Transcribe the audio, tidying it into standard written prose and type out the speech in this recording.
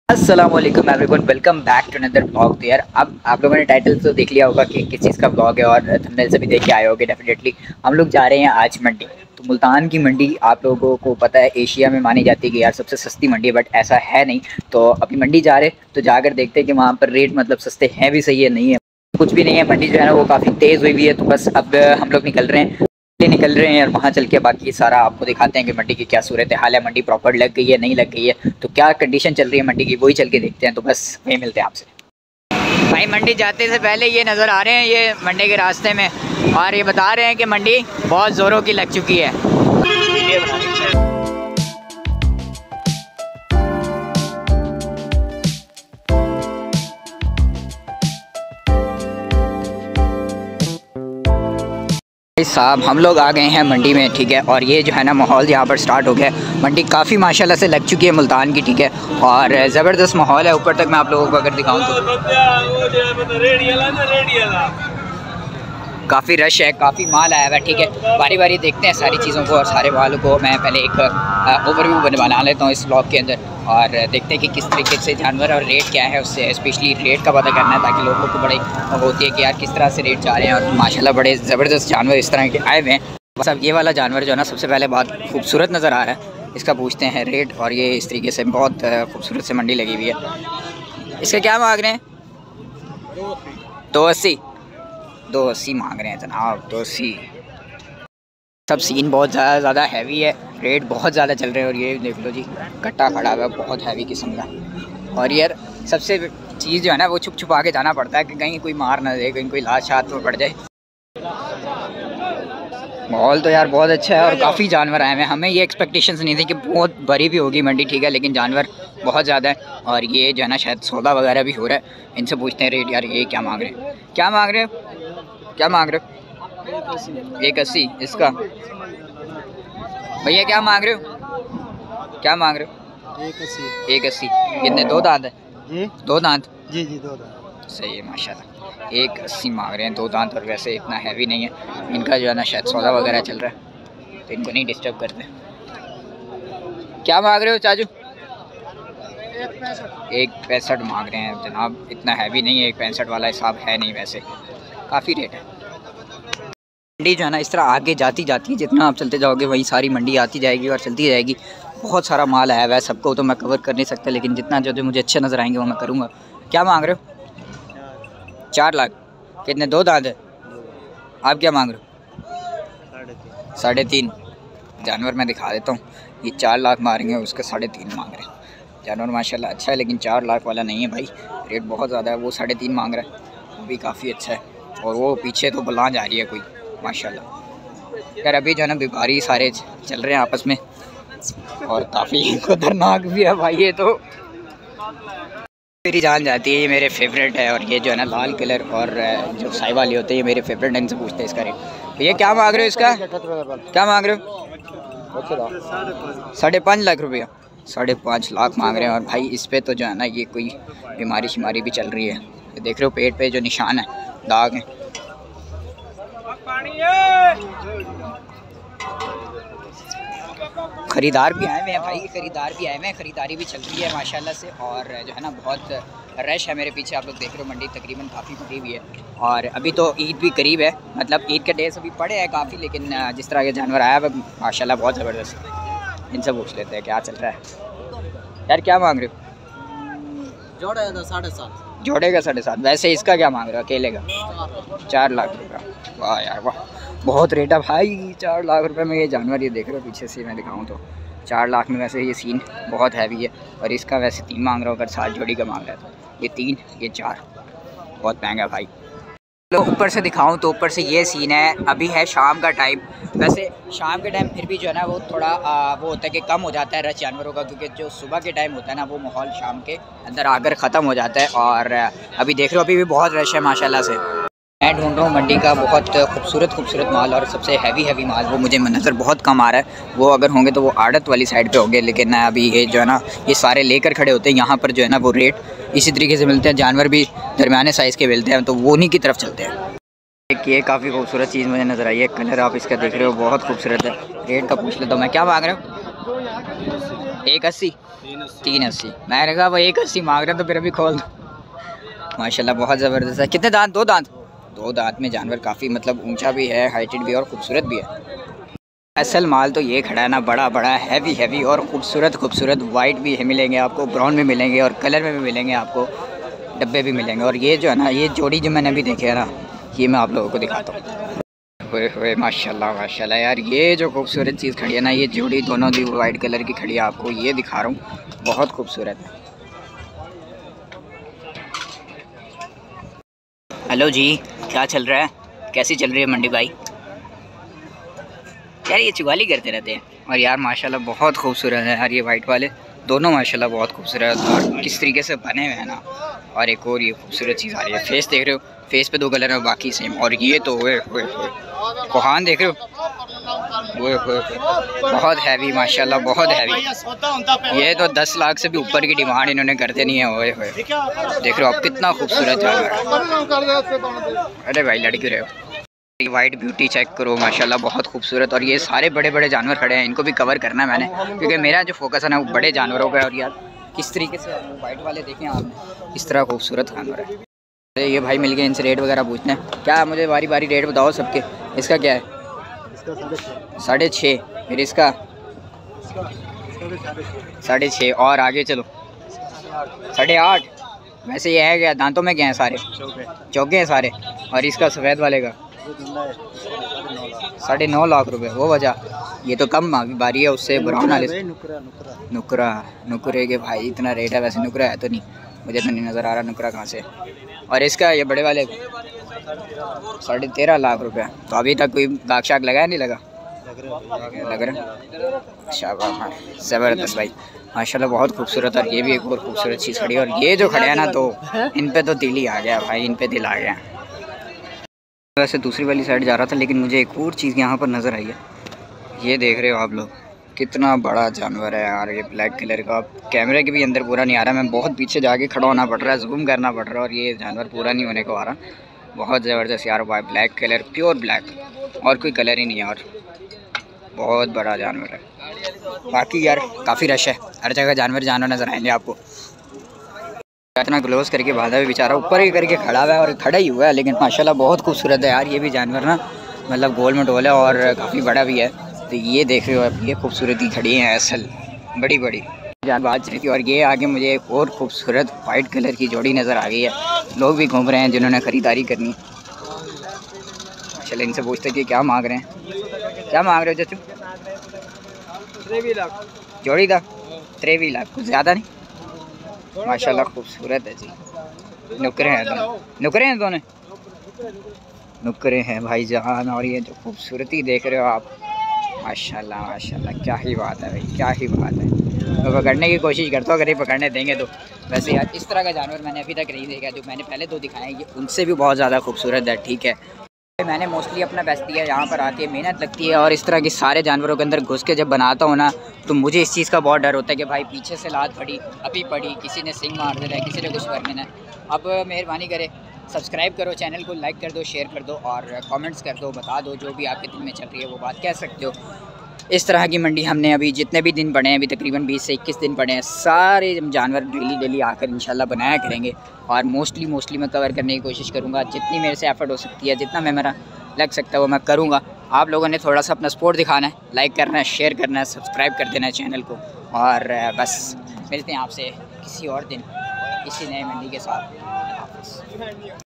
अस्सलाम वालेकुम everyone, welcome back to another blog. तो यार अब आप लोगों ने टाइटल तो देख लिया होगा कि किस चीज़ का ब्लॉग है और थंबनेल से भी देख के आए होगे डेफिनेटली। हम लोग जा रहे हैं आज मंडी। तो मुल्तान की मंडी आप लोगों को पता है एशिया में मानी जाती है कि यार सबसे सस्ती मंडी है, बट ऐसा है नहीं। तो अभी मंडी जा रहे तो जाकर देखते हैं कि वहाँ पर रेट मतलब सस्ते हैं भी सही है नहीं है, कुछ भी नहीं है। मंडी जो है ना वो काफ़ी तेज़ हुई हुई है। तो बस अब हम लोग निकल रहे हैं और वहाँ चल के बाकी सारा आपको दिखाते हैं कि मंडी की क्या सूरत हाल है, मंडी प्रॉपर लग गई है नहीं लग गई है, तो क्या कंडीशन चल रही है मंडी की वही चल के देखते हैं। तो बस वहीं मिलते हैं आपसे। भाई मंडी जाते से पहले ये नज़र आ रहे हैं ये मंडी के रास्ते में, और ये बता रहे हैं कि मंडी बहुत ज़ोरों की लग चुकी है। साहब हम लोग आ गए हैं मंडी में, ठीक है। और ये जो है ना माहौल यहाँ पर स्टार्ट हो गया। मंडी काफ़ी माशाल्लाह से लग चुकी है मुल्तान की, ठीक है। और ज़बरदस्त माहौल है। ऊपर तक मैं आप लोगों को अगर दिखाऊँ तो काफ़ी रश है, काफ़ी माल आया हुआ है, ठीक है। बारी बारी देखते हैं सारी चीज़ों को और सारे मालों को। मैं पहले एक ओवरव्यू बना लेता हूँ इस ब्लॉग के अंदर और देखते हैं कि किस तरीके से जानवर और रेट क्या है, उससे स्पेशली रेट का पता करना है ताकि लोगों को बड़ी होती है कि यार किस तरह से रेट जा रहे हैं। और माशाल्लाह बड़े ज़बरदस्त जानवर इस तरह के आए हुए हैं। बस अब ये वाला जानवर जो है ना सबसे पहले बहुत खूबसूरत नज़र आ रहा है, इसका पूछते हैं रेट। और ये इस तरीके से बहुत खूबसूरत से मंडी लगी हुई है। इसका क्या मांग रहे हैं? 280 मांग रहे हैं जनाब, 280। सब सीन बहुत ज़्यादा हैवी है, रेट बहुत ज़्यादा चल रहे हैं। और ये देख लो जी कट्टा खड़ा हुआ है बहुत हैवी किस्म का। और यार सबसे चीज़ जो है ना वो छुप छुपा के जाना पड़ता है कि कहीं कोई मार ना दे, कहीं कोई लाश हाथ में पड़ जाए। माहौल तो यार बहुत अच्छा है और काफ़ी जानवर आए हैं। हमें ये एक्सपेक्टेशंस नहीं थी कि बहुत बड़ी भी होगी मंडी, ठीक है, लेकिन जानवर बहुत ज़्यादा है। और ये जो है ना शायद सौदा वगैरह भी हो रहा है। इनसे पूछते हैं रेट। यार ये क्या मांग रहे हैं? क्या मांग रहे हो? क्या मांग रहे हो? 180 इसका। भैया क्या मांग रहे हो? क्या मांग रहे हो? 180। कितने? 2 दांत है? 2 दांत? जी 2 दांत। सही है माशाल्लाह। 180 मांग रहे हैं, 2 दांत। और वैसे इतना हैवी नहीं है। इनका जो है ना शायद सौदा वगैरह चल रहा है तो इनको नहीं डिस्टर्ब करते। क्या मांग रहे हो चाचू? 165 मांग रहे हैं जनाब। इतना हैवी नहीं है, 165 वाला हिसाब है नहीं, वैसे काफ़ी रेट है। मंडी जो है ना इस तरह आगे जाती है, जितना आप चलते जाओगे वही सारी मंडी आती जाएगी और चलती जाएगी। बहुत सारा माल आया हुआ है, सबको तो मैं कवर कर नहीं सकता, लेकिन जितना जो मुझे अच्छे नज़र आएंगे वो मैं करूँगा। क्या मांग रहे हो? 4 लाख। कितने? 2 दांत है? आप क्या मांग रहे हो? 3.5। जानवर मैं दिखा देता हूँ। ये 4 लाख मारेंगे, उसके 3.5 मांग रहे हैं। जानवर माशाल्लाह अच्छा है, लेकिन 4 लाख वाला नहीं है भाई, रेट बहुत ज़्यादा है। वो 3.5 मांग रहा है, वो भी काफ़ी अच्छा है। और वो पीछे तो बुलान जा रही है कोई माशाल्लाह। यार अभी जो है ना व्यापारी सारे चल रहे हैं आपस में और काफ़ी खतरनाक भी है भाई। ये तो मेरी जान जाती है, ये मेरे फेवरेट है। और ये जो है ना लाल कलर और जो साई वाले होते हैं ये मेरे फेवरेट हैं। इनसे पूछते हैं इसका रेट। ये क्या मांग रहे हो इसका? क्या मांग रहे हो? 5.5 लाख रुपया। 5.5 लाख मांग रहे हैं। और भाई इस पे तो जो है ना ये कोई बीमारी शिमारी भी चल रही है। ये देख रहे हो पेट पे जो निशान है, दाग है। ख़रीदार भी आए हुए हैं भाई, ख़रीदार भी आए हुए हैं, ख़रीदारी भी चल रही है माशाल्लाह से। और जो है ना बहुत रश है। मेरे पीछे आप लोग देख रहे हो मंडी तकरीबन काफ़ी भरी हुई है। और अभी तो ईद भी करीब है, मतलब ईद के डेज अभी पड़े हैं काफ़ी, लेकिन जिस तरह के जानवर आया है माशाल्लाह बहुत ज़बरदस्त। इनसे पूछ लेते हैं क्या चल रहा है। यार क्या मांग रहे हो? जोड़ा है 7.5। जोड़े का 7.5। वैसे इसका क्या मांग रहे हो अकेले का? 4 लाख रुपया। वाह यार वाह, बहुत रेट है भाई। 4 लाख रुपए में ये जानवर, ये देख रहे हो पीछे से मैं दिखाऊं तो 4 लाख में वैसे ये सीन बहुत हैवी है। और इसका वैसे 3 मांग रहा हूँ, अगर 7 जोड़ी का मांग रहा है तो ये 3 ये 4, बहुत महंगा भाई। तो ऊपर से दिखाऊं तो ऊपर से ये सीन है। अभी है शाम का टाइम। वैसे शाम के टाइम फिर भी जो है ना वो थोड़ा वो होता है कि कम हो जाता है रश जानवरों का, क्योंकि जो सुबह के टाइम होता है ना वो माहौल शाम के अंदर आकर ख़त्म हो जाता है। और अभी देख रहे हो अभी भी बहुत रश है माशाल्लाह से। मैं ढूंढ रहा हूँ मंडी का बहुत खूबसूरत माल, और सबसे हैवी माल वो मुझे नज़र बहुत कम आ रहा है। वो अगर होंगे तो वो आड़त वाली साइड पे होंगे, लेकिन अभी ये जो है ना ये सारे लेकर खड़े होते हैं यहाँ पर। जो है ना वो रेट इसी तरीके से मिलते हैं। जानवर भी दरमियाने साइज़ के मिलते हैं, तो वो उन्हीं की तरफ चलते हैं। एक ये काफ़ी खूबसूरत चीज़ मुझे नज़र आई है, कलर आप इसका देख रहे हो बहुत खूबसूरत है। रेट का पूछ लेता हूँ मैं। क्या मांग रहे हो? 180 380। मैंने कहा वो 180 मांग रहे हैं तो फिर अभी खोल दो। माशाल्लाह बहुत ज़बरदस्त है। कितने दांत? 2 दांत। 2 दांत में जानवर काफ़ी मतलब ऊंचा भी है, हाइटेड भी है और खूबसूरत भी है। असल माल तो ये खड़ा है ना, बड़ा बड़ा हैवी और खूबसूरत वाइट भी है मिलेंगे आपको, ब्राउन भी मिलेंगे और कलर में भी मिलेंगे आपको, डब्बे भी मिलेंगे। और ये जो है ना, ये जोड़ी जो मैंने अभी देखे है ना, ये मैं आप लोगों को दिखाता हूँ। हुए माशाल्लाह यार, ये जो खूबसूरत चीज़ खड़ी है ना, ये जोड़ी दोनों दी वाइट कलर की खड़ी है, आपको ये दिखा रहा हूँ, बहुत खूबसूरत है। हेलो जी, क्या चल रहा है? कैसी चल रही है मंडी भाई? यार ये चुगाली करते रहते हैं। और यार माशाल्लाह बहुत खूबसूरत है यार, ये वाइट वाले दोनों माशाल्लाह बहुत खूबसूरत और किस तरीके से बने हुए हैं ना। और एक और ये खूबसूरत चीज़ आ रही है, फेस देख रहे हो, फेस पे 2 कलर है, बाकी सेम। और ये तो हुए कोहान देख रहे हो, बहुत हैवी माशाल्लाह, बहुत हैवी। ये तो 10 लाख से भी ऊपर की डिमांड इन्होंने कर देनी है। ओए होए, देख रहे हो आप कितना खूबसूरत जानवर है। अरे भाई लड़की रहे हो, वाइट ब्यूटी चेक करो माशाल्लाह, बहुत खूबसूरत। और ये सारे बड़े बड़े जानवर खड़े हैं, इनको भी कवर करना है मैंने, क्योंकि मेरा जो फोकस है ना वो बड़े जानवरों का है। और यार किस तरीके से वाइट वाले देखें आपने, इस तरह खूबसूरत जानवर है। ये भाई मिल गए, इनसे रेट वगैरह पूछते हैं। क्या मुझे बारी बारी रेट बताओ सबके। इसका क्या है? 6.5। फिर इसका 6.5। और आगे चलो 8.5। वैसे ये है क्या, दांतों में क्या है? सारे चौके हैं सारे। और इसका सफ़ेद वाले का 9.5 लाख रुपए। वो वजह ये तो कम अभी बारी है उससे, ब्राउन वाले नुकरे के भाई इतना रेट है। वैसे नुकरा है तो नहीं, मुझे तो नहीं नज़र आ रहा नुकरा कहाँ से। और इसका ये बड़े वाले 13.5 लाख रुपए। तो अभी तक कोई दाग शाग लगा है? नहीं लगा, लग रहा। शाबाश, ज़बरदस्त भाई माशाल्लाह, बहुत खूबसूरत। और ये भी एक और खूबसूरत चीज़ खड़ी है। और ये जो खड़े हैं ना, तो इन पे तो दिल ही आ गया भाई, इन पे दिल आ गया। वैसे दूसरी वाली साइड जा रहा था, लेकिन मुझे एक और चीज़ यहाँ पर नज़र आई है। ये देख रहे हो आप लोग, कितना बड़ा जानवर है यार, ये ब्लैक कलर का। कैमरे के भी अंदर पूरा नहीं आ रहा, मैं बहुत पीछे जाके खड़ा होना पड़ रहा है, जूम करना पड़ रहा है। और ये जानवर पूरा नहीं होने को आ रहा, बहुत ज़बरदस्त यार भाई, ब्लैक कलर, प्योर ब्लैक, और कोई कलर ही नहीं है। और बहुत बड़ा जानवर है। बाकी यार काफ़ी रश है, हर जगह जानवर नज़र आएंगे आपको। इतना क्लोज करके बांधा भी बेचारा, ऊपर ही करके खड़ा हुआ है और खड़ा ही हुआ है, लेकिन माशाल्लाह बहुत खूबसूरत है यार। ये भी जानवर ना मतलब गोल में डोल है और काफ़ी बड़ा भी है। तो ये देख रहे हो आप, ये खूबसूरती खड़ी है असल, बड़ी बड़ी बात रही थी। और ये आगे मुझे एक और खूबसूरत वाइट कलर की जोड़ी नज़र आ गई है। लोग भी घूम रहे हैं जिन्होंने ख़रीदारी करनी। चलो इनसे पूछते कि क्या मांग रहे हैं। क्या मांग रहे हो चाचू? 23 लाख जोड़ी था 23 लाख, कुछ ज़्यादा नहीं। माशाल्लाह खूबसूरत है जी। नुकरे हैं दोनों नुकरे हैं भाई जान। और ये जो खूबसूरती देख रहे हो आप, माशाल्लाह क्या ही बात है भाई, क्या ही बात है। तो पकड़ने की कोशिश करता हूँ, अगर ये पकड़ने देंगे तो। वैसे यार इस तरह का जानवर मैंने अभी तक नहीं देखा, जो मैंने पहले 2 दिखाए ये उनसे भी बहुत ज़्यादा खूबसूरत है। ठीक है, मैंने मोस्टली अपना बेस्ट दिया, यहाँ पर आके मेहनत लगती है। और इस तरह के सारे जानवरों के अंदर घुस के जब बनाता हूँ ना, तो मुझे इस चीज़ का बहुत डर होता है कि भाई पीछे से लात पड़ी, अभी पड़ी, किसी ने सिंग मार देना है, किसी ने कुछ कर देना है। अब मेहरबानी करे सब्सक्राइब करो, चैनल को लाइक कर दो, शेयर कर दो और कमेंट्स कर दो, बता दो जो भी आपके दिल में चल रही है वो बात कह सकते हो। इस तरह की मंडी हमने अभी जितने भी दिन पड़े हैं, अभी तकरीबन 20 से 21 दिन पड़े हैं, सारे जानवर डेली आकर इंशाल्लाह बनाया करेंगे। और मोस्टली मैं कवर करने की कोशिश करूँगा, जितनी मेरे से एफर्ट हो सकती है, जितना मैं मेरा लग सकता है वो मैं करूँगा। आप लोगों ने थोड़ा सा अपना सपोर्ट दिखाना है, लाइक करना है, शेयर करना है, सब्सक्राइब कर देना है चैनल को। और बस मिलते हैं आपसे किसी और दिन किसी नए मंडी के साथ।